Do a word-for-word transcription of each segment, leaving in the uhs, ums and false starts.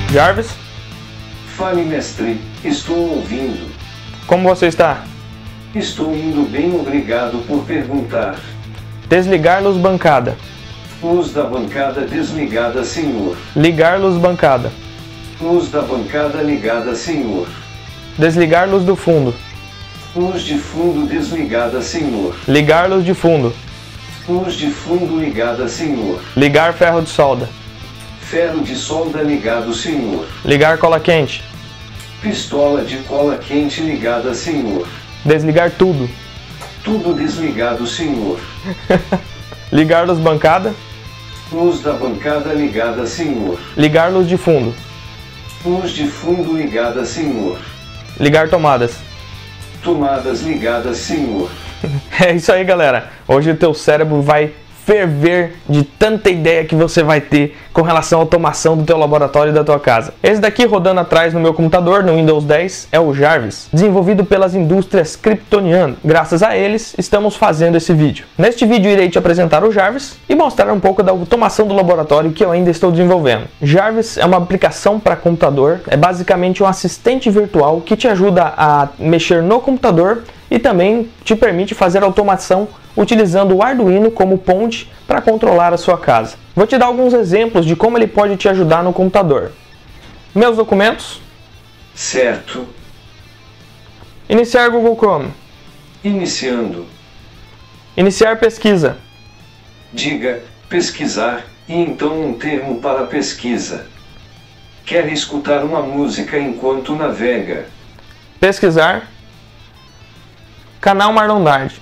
Jarvis? Fale, mestre, estou ouvindo. Como você está? Estou indo bem, obrigado por perguntar. Desligar luz bancada. Luz da bancada desligada, senhor. Ligar luz bancada. Luz da bancada ligada, senhor. Desligar luz do fundo. Luz de fundo desligada, senhor. Ligar luz de fundo. Luz de fundo ligada, senhor. Ligar ferro de solda. Ferro de solda ligado, senhor. Ligar cola quente. Pistola de cola quente ligada, senhor. Desligar tudo. Tudo desligado, senhor. Ligar luz bancada. Luz da bancada ligada, senhor. Ligar luz de fundo. Luz de fundo ligada, senhor. Ligar tomadas. Tomadas ligadas, senhor. É isso aí, galera. Hoje o teu cérebro vai ferver de tanta ideia que você vai ter com relação à automação do teu laboratório e da tua casa. Esse daqui rodando atrás no meu computador, no Windows dez, é o Jarvis, desenvolvido pelas indústrias Kryptonian. Graças a eles, estamos fazendo esse vídeo. Neste vídeo irei te apresentar o Jarvis e mostrar um pouco da automação do laboratório que eu ainda estou desenvolvendo. Jarvis é uma aplicação para computador, é basicamente um assistente virtual que te ajuda a mexer no computador e também te permite fazer automação utilizando o Arduino como ponte para controlar a sua casa. Vou te dar alguns exemplos de como ele pode te ajudar no computador. Meus documentos. Certo. Iniciar Google Chrome. Iniciando. Iniciar pesquisa. Diga, pesquisar, e então um termo para pesquisa. Quer escutar uma música enquanto navega. Pesquisar. Canal Marlon Dard.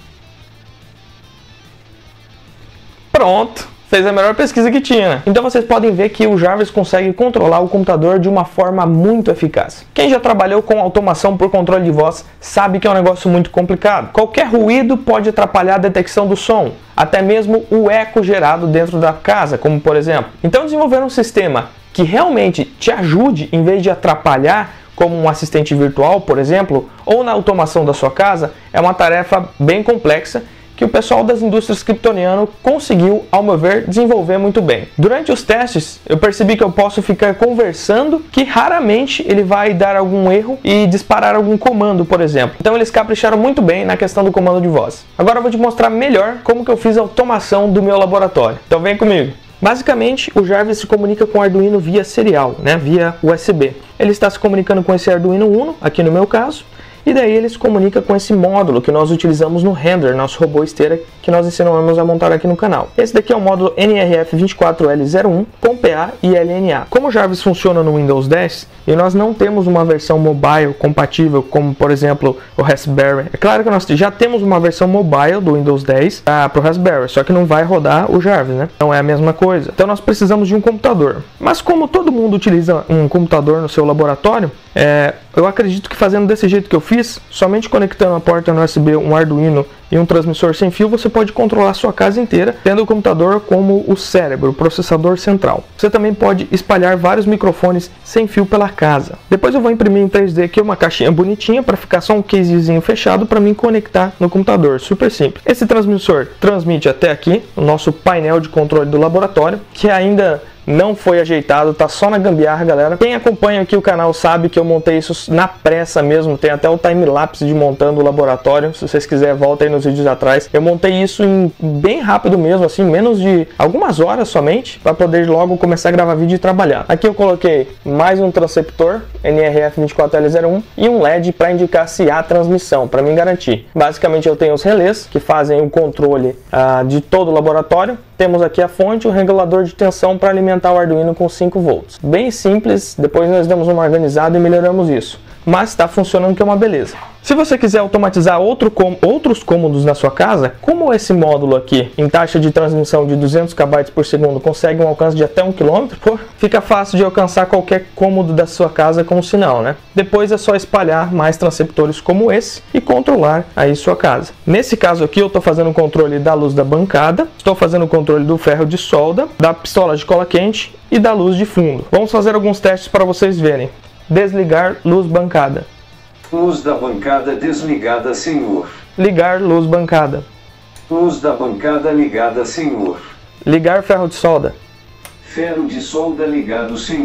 Pronto! Fez a melhor pesquisa que tinha, né? Então vocês podem ver que o Jarvis consegue controlar o computador de uma forma muito eficaz. Quem já trabalhou com automação por controle de voz sabe que é um negócio muito complicado. Qualquer ruído pode atrapalhar a detecção do som, até mesmo o eco gerado dentro da casa, como por exemplo. Então desenvolver um sistema que realmente te ajude em vez de atrapalhar, como um assistente virtual, por exemplo, ou na automação da sua casa, é uma tarefa bem complexa que o pessoal das indústrias Kryptonian conseguiu, ao meu ver, desenvolver muito bem. Durante os testes, eu percebi que eu posso ficar conversando, que raramente ele vai dar algum erro e disparar algum comando, por exemplo. Então eles capricharam muito bem na questão do comando de voz. Agora eu vou te mostrar melhor como que eu fiz a automação do meu laboratório. Então vem comigo. Basicamente, o Jarvis se comunica com o Arduino via serial, né, via U S B. Ele está se comunicando com esse Arduino Uno, aqui no meu caso, e daí ele se comunica com esse módulo que nós utilizamos no Render, nosso robô esteira que nós ensinamos a montar aqui no canal. Esse daqui é o módulo N R F dois quatro L zero um com P A e L N A. Como o Jarvis funciona no Windows dez e nós não temos uma versão mobile compatível, como por exemplo o Raspberry. É claro que nós já temos uma versão mobile do Windows dez ah, para o Raspberry, só que não vai rodar o Jarvis, né? Não é a mesma coisa. Então nós precisamos de um computador. Mas como todo mundo utiliza um computador no seu laboratório, é, eu acredito que fazendo desse jeito que eu fiz, somente conectando a porta no U S B, um Arduino e um transmissor sem fio, você pode controlar a sua casa inteira, tendo o computador como o cérebro, o processador central. Você também pode espalhar vários microfones sem fio pela casa. Depois eu vou imprimir em três D aqui uma caixinha bonitinha para ficar só um casezinho fechado para mim conectar no computador, super simples. Esse transmissor transmite até aqui o nosso painel de controle do laboratório, que ainda não foi ajeitado, tá só na gambiarra, galera. Quem acompanha aqui o canal sabe que eu montei isso na pressa mesmo, tem até o time-lapse de montando o laboratório, se vocês quiserem volta aí nos vídeos atrás. Eu montei isso em bem rápido mesmo, assim, menos de algumas horas somente, para poder logo começar a gravar vídeo e trabalhar. Aqui eu coloquei mais um transceptor N R F dois quatro L zero um e um L E D para indicar se há transmissão, para me garantir. Basicamente eu tenho os relés que fazem o controle ah, de todo o laboratório. Temos aqui a fonte, o regulador de tensão para alimentar o Arduino com cinco volts. Bem simples, depois nós demos uma organizada e melhoramos isso. Mas está funcionando, que é uma beleza. Se você quiser automatizar outro com, outros cômodos na sua casa, como esse módulo aqui, em taxa de transmissão de duzentos kilobytes por segundo, consegue um alcance de até um quilômetro, pô, fica fácil de alcançar qualquer cômodo da sua casa com o sinal, né? Depois é só espalhar mais transceptores como esse e controlar aí sua casa. Nesse caso aqui eu estou fazendo o controle da luz da bancada, estou fazendo o controle do ferro de solda, da pistola de cola quente e da luz de fundo. Vamos fazer alguns testes para vocês verem. Desligar luz bancada. Luz da bancada desligada, senhor. Ligar luz bancada. Luz da bancada ligada, senhor. Ligar ferro de solda. Ferro de solda ligado, senhor.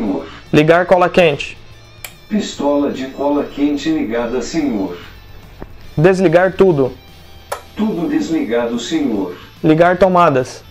Ligar cola quente. Pistola de cola quente ligada, senhor. Desligar tudo. Tudo desligado, senhor. Ligar tomadas.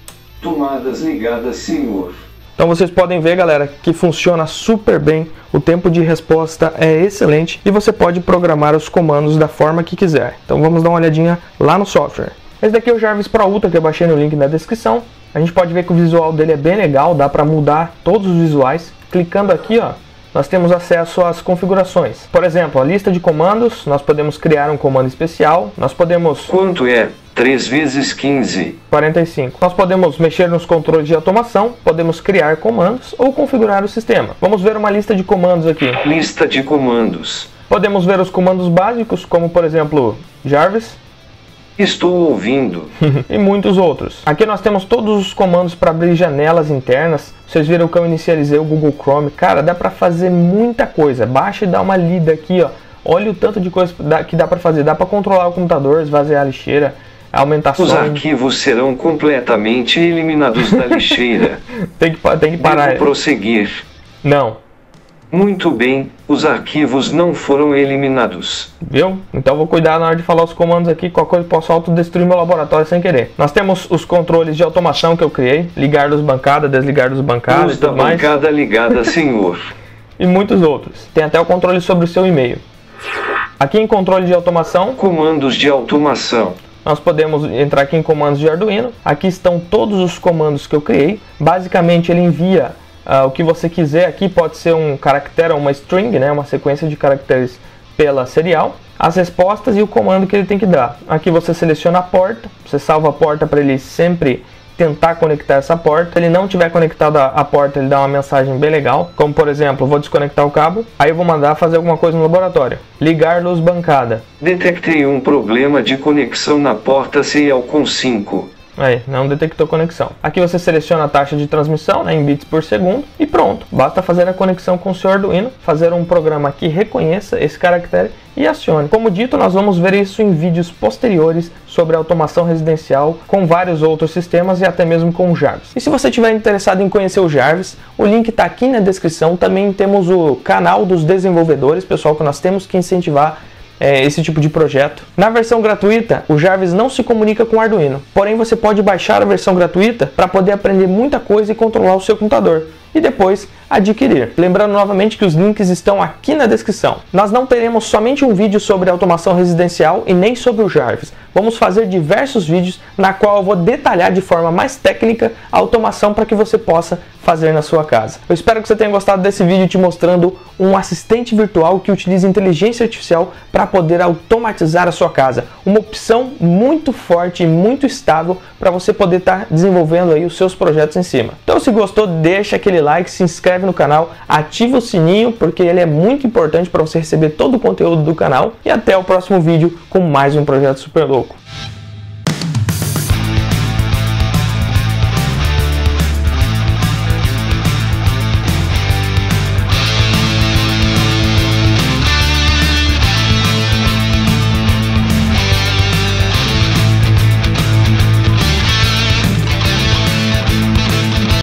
Tomadas ligadas, senhor. Então vocês podem ver, galera, que funciona super bem, o tempo de resposta é excelente e você pode programar os comandos da forma que quiser. Então vamos dar uma olhadinha lá no software. Esse daqui é o Jarvis Pro Ultra, que eu baixei no link na descrição. A gente pode ver que o visual dele é bem legal, dá para mudar todos os visuais. Clicando aqui, ó, nós temos acesso às configurações. Por exemplo, a lista de comandos, nós podemos criar um comando especial, nós podemos... Quanto é três vezes quinze? quarenta e cinco. Nós podemos mexer nos controles de automação, podemos criar comandos ou configurar o sistema. Vamos ver uma lista de comandos aqui. Lista de comandos. Podemos ver os comandos básicos, como por exemplo, Jarvis. Estou ouvindo. E muitos outros. Aqui nós temos todos os comandos para abrir janelas internas. Vocês viram que eu inicializei o Google Chrome. Cara, dá para fazer muita coisa. Baixa e dá uma lida aqui, ó. Olha o tanto de coisa que dá para fazer. Dá para controlar o computador, esvaziar a lixeira, aumentar som. Os arquivos serão completamente eliminados da lixeira. tem, que, tem que parar. Devo prosseguir. Não. Muito bem, os arquivos não foram eliminados. Viu? Então vou cuidar na hora de falar os comandos aqui, qualquer coisa posso autodestruir meu laboratório sem querer. Nós temos os controles de automação que eu criei, ligar luz bancada, desligar luz bancada Luz e tudo da mais. bancada ligada, senhor. E muitos outros. Tem até o controle sobre o seu e-mail. Aqui em controle de automação, Comandos de automação. nós podemos entrar aqui em comandos de Arduino. Aqui estão todos os comandos que eu criei. Basicamente ele envia Uh, o que você quiser. Aqui pode ser um caractere ou uma string, né, uma sequência de caracteres pela serial, as respostas e o comando que ele tem que dar. Aqui você seleciona a porta, você salva a porta para ele sempre tentar conectar essa porta. Se ele não tiver conectado a porta, ele dá uma mensagem bem legal, como por exemplo, vou desconectar o cabo, aí eu vou mandar fazer alguma coisa no laboratório. Ligar luz bancada. Detectei um problema de conexão na porta C L com cinco. Aí, não detectou conexão. Aqui você seleciona a taxa de transmissão, né, em bits por segundo, e pronto. Basta fazer a conexão com o seu Arduino, fazer um programa que reconheça esse caractere e acione. Como dito, nós vamos ver isso em vídeos posteriores sobre automação residencial com vários outros sistemas e até mesmo com o Jarvis. E se você estiver interessado em conhecer o Jarvis, o link está aqui na descrição. Também temos o canal dos desenvolvedores, pessoal, que nós temos que incentivar É, esse tipo de projeto. Na versão gratuita, o Jarvis não se comunica com o Arduino, porém você pode baixar a versão gratuita para poder aprender muita coisa e controlar o seu computador, e depois adquirir. Lembrando novamente que os links estão aqui na descrição. Nós não teremos somente um vídeo sobre automação residencial e nem sobre o Jarvis. Vamos fazer diversos vídeos na qual eu vou detalhar de forma mais técnica a automação para que você possa fazer na sua casa. Eu espero que você tenha gostado desse vídeo te mostrando um assistente virtual que utiliza inteligência artificial para poder automatizar a sua casa. Uma opção muito forte e muito estável para você poder estar tá desenvolvendo aí os seus projetos em cima. Então, se gostou, deixa aquele like, se inscreve no canal, ativa o sininho porque ele é muito importante para você receber todo o conteúdo do canal, e até o próximo vídeo com mais um projeto super louco.